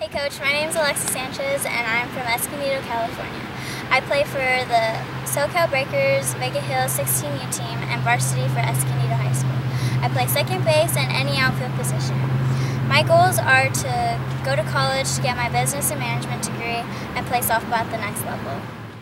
Hey Coach, my name is Alexis Sanchez and I'm from Escondido, California. I play for the SoCal Breakers Vega Hills 16U team and varsity for Escondido High School. I play second base and any outfield position. My goals are to go to college to get my business and management degree and play softball at the next level.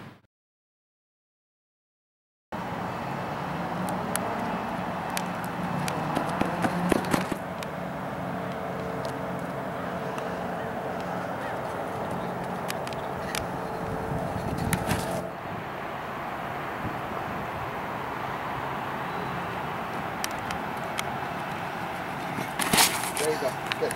There you go. Good.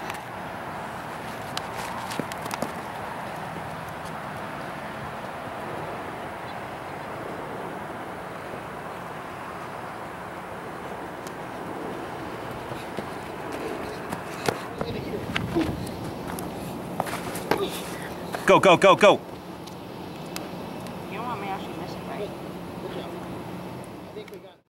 Go, go, go, go. You don't want me to actually miss it, right? Good job. I think we got it.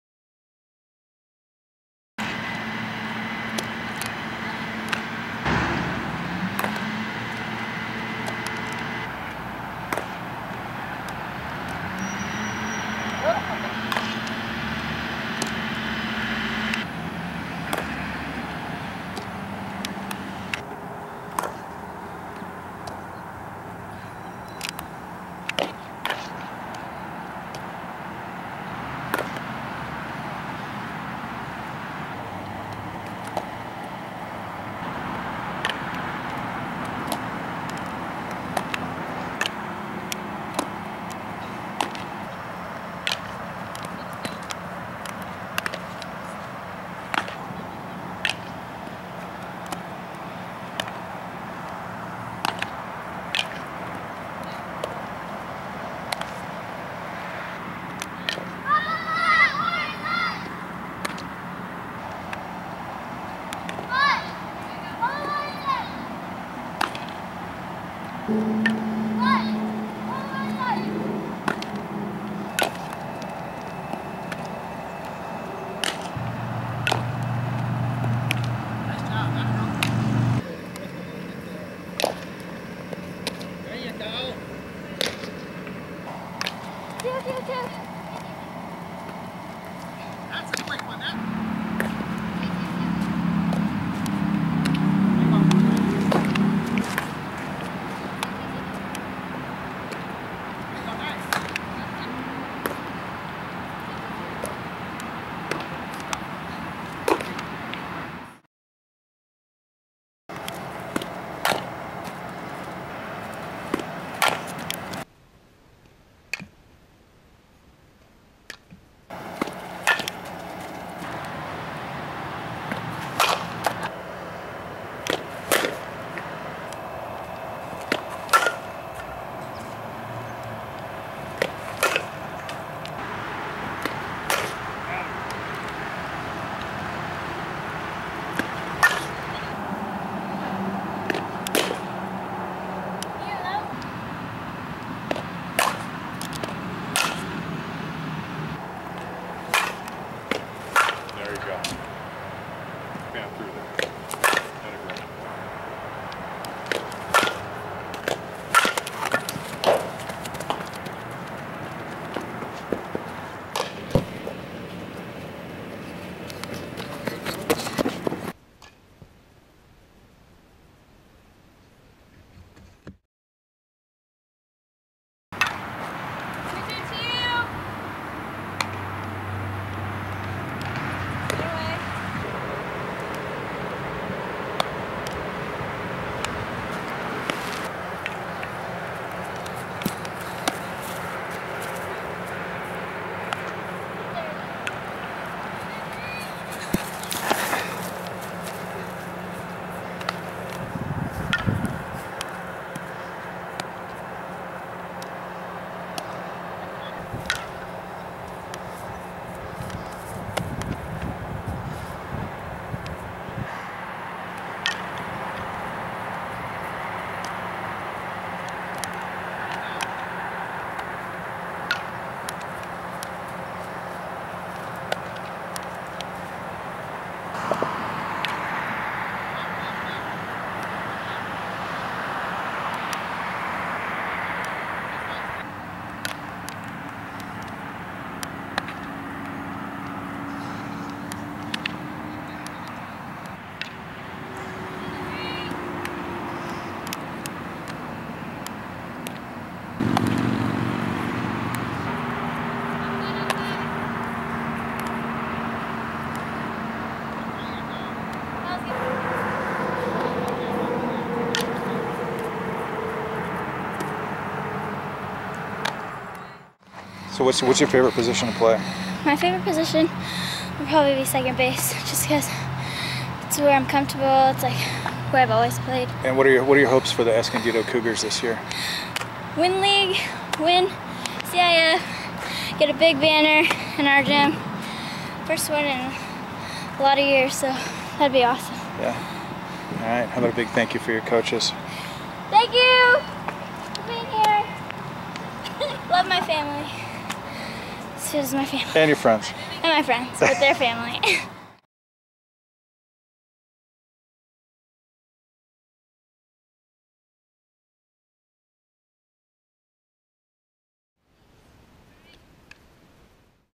That's a quick one, There you go. Fan through there. Had a great. So what's your favorite position to play? My favorite position would probably be second base, just because it's where I'm comfortable. It's like where I've always played. And what are your hopes for the Escondido Cougars this year? Win league, win CIF, get a big banner in our gym. First one in a lot of years, so that'd be awesome. Yeah. All right. How about a big thank you for your coaches? Thank you for being here. Love my family. This is my family. And your friends. And my friends with their family.